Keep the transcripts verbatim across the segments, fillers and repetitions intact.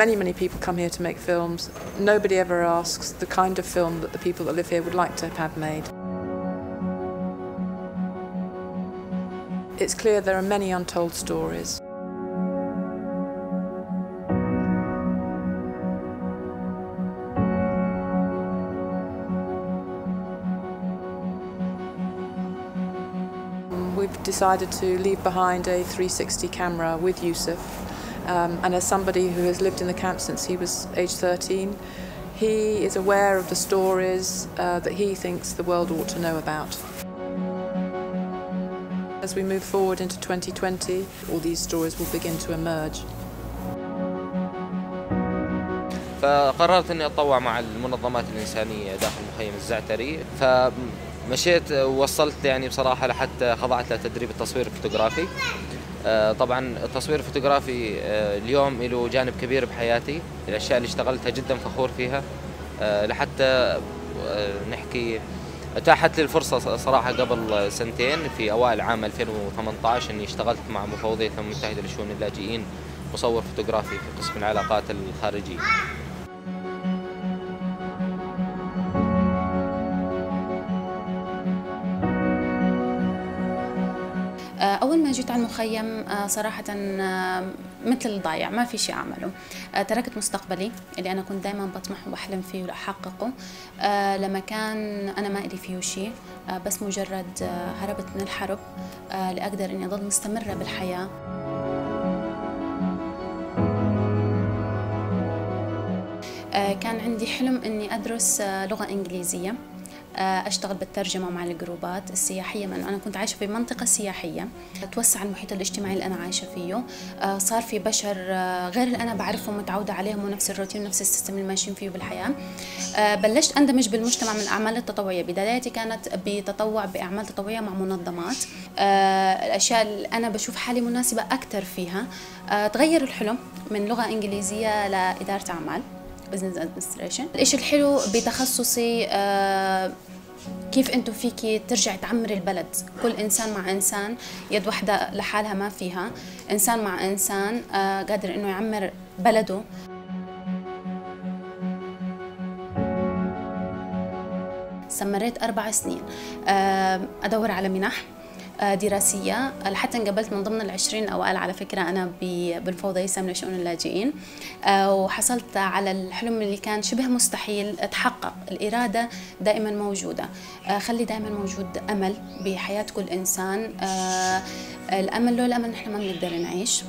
many, many people come here to make films. Nobody ever asks the kind of film that the people that live here would like to have made. It's clear there are many untold stories. We've decided to leave behind a three sixty camera with Yusuf, um, and as somebody who has lived in the camp since he was age thirteen, he is aware of the stories uh, that he thinks the world ought to know about. As we move forward into twenty twenty, all these stories will begin to emerge. فقررت اني اتطوع مع المنظمات الانسانيه داخل مخيم الزعتري، فمشيت ووصلت يعني بصراحه لحتى خضعت لتدريب التصوير الفوتوغرافي. طبعا التصوير الفوتوغرافي اليوم له جانب كبير بحياتي، الاشياء اللي اشتغلتها جدا فخور فيها، لحتى نحكي اتاحت لي الفرصه صراحه قبل سنتين في اوائل عام ألفين وثمانية عشر اني اشتغلت مع مفوضيه الامم المتحده لشؤون اللاجئين مصور فوتوغرافي في قسم العلاقات الخارجيه. أول ما جيت على المخيم صراحة مثل الضايع، ما في شيء أعمله. تركت مستقبلي اللي أنا كنت دائما بطمح وأحلم فيه وأحققه لمكان أنا ما إلي فيه شيء، بس مجرد هربت من الحرب لأقدر إني أضل مستمرة بالحياة. كان عندي حلم إني أدرس لغة إنجليزية، أشتغل بالترجمة مع الجروبات السياحية، لأن أنا كنت عايشة في منطقة سياحية. توسع المحيط الاجتماعي اللي أنا عايشة فيه، صار في بشر غير اللي أنا بعرفهم متعودة عليهم ونفس الروتين ونفس السيستم اللي ماشيين فيه بالحياة. بلشت أندمج بالمجتمع من الأعمال التطوعية. بداياتي كانت بتطوع بأعمال تطوعية مع منظمات، الأشياء اللي أنا بشوف حالي مناسبة أكثر فيها. تغير الحلم من لغة إنجليزية لإدارة أعمال Business Administration. الإشي الحلو بتخصصي آه كيف أنتو فيكي ترجعي تعمري البلد. كل إنسان مع إنسان، يد واحدة لحالها ما فيها، إنسان مع إنسان آه قادر إنه يعمر بلده. استمريت أربع سنين آه أدور على منح دراسية لحتى انقبلت من ضمن العشرين الأوائل على فكرة أنا بالمفوضية السامية لشؤون اللاجئين، وحصلت على الحلم اللي كان شبه مستحيل تحقق. الإرادة دائما موجودة، خلي دائما موجود أمل بحياة كل إنسان. الأمل لو الأمل نحن ما بنقدر نعيش.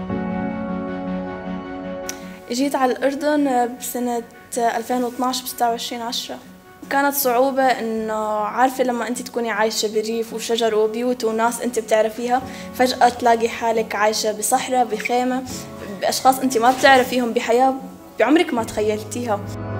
جيت على الأردن بسنة ألفين واثناشر بستة وعشرين عشرة. كانت صعوبة إنه عارفة لما أنت تكوني عايشة بريف وشجر وبيوت وناس أنت بتعرفيها، فجأة تلاقي حالك عايشة بصحراء بخيمة بأشخاص أنت ما بتعرفيهم بحياة بعمرك ما تخيلتيها.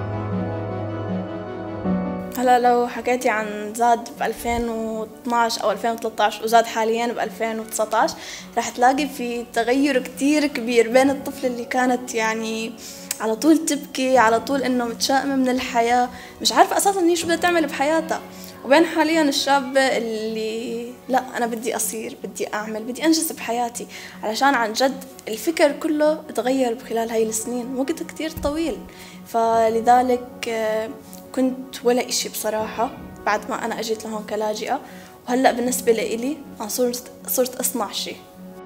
هلا لو حكيتي عن زاد ب ألفين واثناشر أو ألفين وثلاثة عشر وزاد حاليا ب ألفين وتسعة عشر، رح تلاقي في تغير كتير كبير بين الطفلة اللي كانت يعني على طول تبكي، على طول إنه متشائمة من الحياة، مش عارفة أساساً هي شو بدها تعمل بحياتها، وبين حالياً الشابة اللي لا أنا بدي أصير، بدي أعمل، بدي أنجز بحياتي، علشان عن جد الفكر كله تغير بخلال هاي السنين، وقت كتير طويل. فلذلك كنت ولا إشي بصراحة بعد ما أنا أجيت لهون كلاجئة، وهلأ بالنسبة لإلي أنا صرت صرت أصنع شيء.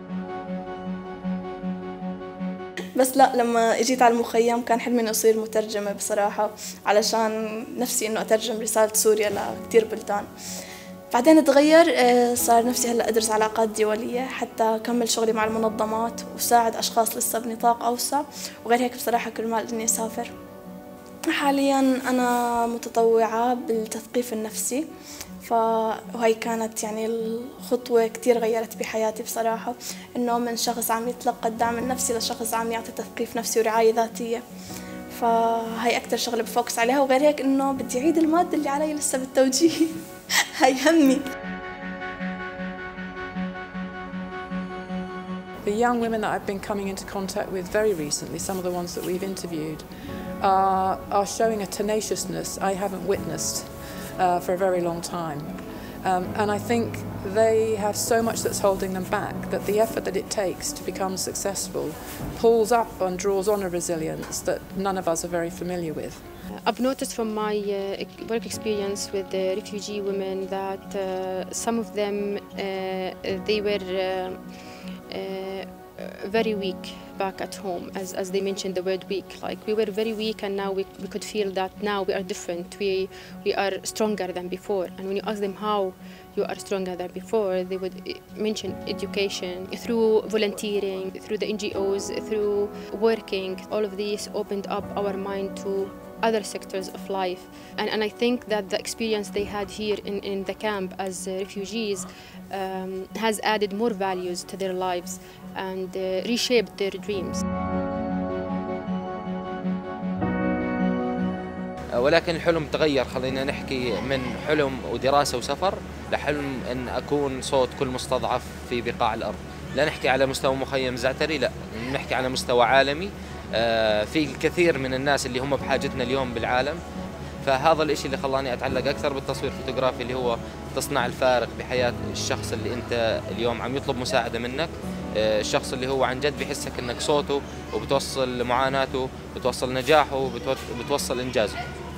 بس لا، لما اجيت على المخيم كان حلمي اني اصير مترجمة بصراحة، علشان نفسي انه اترجم رسالة سوريا لكتير بلدان. بعدين تغير، صار نفسي هلا ادرس علاقات دولية حتى اكمل شغلي مع المنظمات وساعد اشخاص لسه بنطاق اوسع، وغير هيك بصراحة كل ما اني اسافر. حاليا انا متطوعة بالتثقيف النفسي، فهي كانت يعني الخطوة كتير غيرت بحياتي بصراحة، إنه من شخص عم يتلقى الدعم النفسي لشخص عم يعطي تثقيف نفسي ورعاية ذاتية. فهي أكتر شغلة بفوكس عليها، وغير هيك إنه بدي أعيد المادة اللي علي لسه بالتوجيه. هاي همي. The young women that I've been coming into contact with very recently, some of the ones that we've interviewed, are, are showing a tenaciousness I haven't witnessed Uh, for a very long time. Um, and I think they have so much that's holding them back that the effort that it takes to become successful pulls up and draws on a resilience that none of us are very familiar with. I've noticed from my uh, work experience with the refugee women that uh, some of them, uh, they were uh, uh, very weak back at home, as, as they mentioned the word weak. Like, we were very weak, and now we, we could feel that now we are different, we, we are stronger than before. And when you ask them how you are stronger than before, they would mention education, through volunteering, through the N G Os, through working. All of these opened up our mind to other sectors of life. And, and I think that the experience they had here in, in the camp as uh, refugees um, has added more values to their lives and uh, reshaped their dreams. ولكن الحلم تغير، خلينا نحكي من حلم ودراسة وسفر لحلم أن أكون صوت كل مستضعف في بقاع الأرض. لا نحكي على مستوى مخيم زعتري، لا نحكي على مستوى عالمي. في الكثير من الناس اللي هم بحاجتنا اليوم بالعالم، فهذا الإشي اللي خلاني أتعلق أكثر بالتصوير الفوتوغرافي، اللي هو تصنع الفارق بحياة الشخص اللي أنت اليوم عم يطلب مساعدة منك، الشخص اللي هو عن جد بيحسك أنك صوته وبتوصل معاناته، بتوصل نجاحه، بتوصل إنجازه.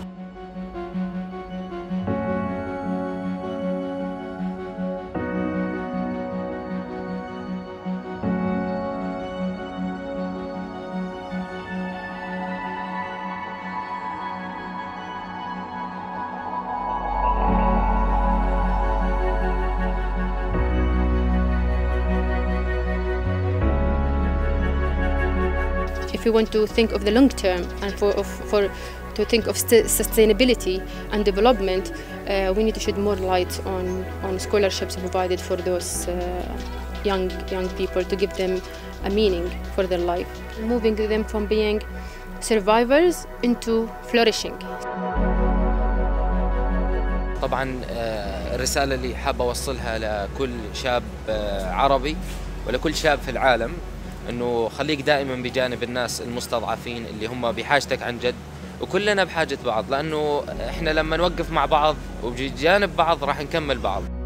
If we want to think of the long term and for, of, for to think of sustainability and development, uh, we need to shed more light on, on scholarships provided for those uh, young, young people, to give them a meaning for their life, moving them from being survivors into flourishing. طبعا الرسالة اللي حابة أوصلها لكل شاب عربي ولكل شاب في العالم، إنه خليك دائما بجانب الناس المستضعفين اللي هم بحاجتك عن جد، وكلنا بحاجة بعض، لأنه إحنا لما نوقف مع بعض وبجانب بعض راح نكمل بعض.